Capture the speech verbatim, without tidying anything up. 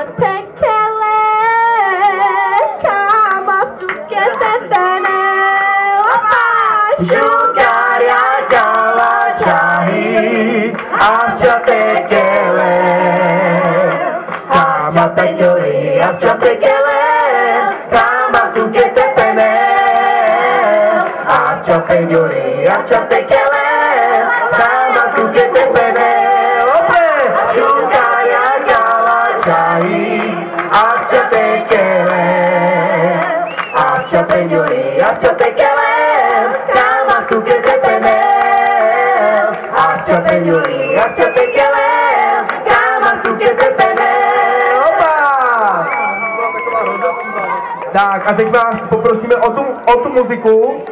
tekele, kama tuke tetene, opa, Sugar ya kala chahi, afcha tekele. Kama tenyori, afcha tekele. Kama tuke tetene, afcha tenyori, afcha tekele. Kama tuke tetene, ope. Sugar ya kala chahi, afcha tekele. Afcha tenyori, afcha tekele. Kama tuke tetene, afcha tenyori, afcha tekele. Kama tuke tetene, opa! Tak a teď vás poprosíme o tu, o tu muziku.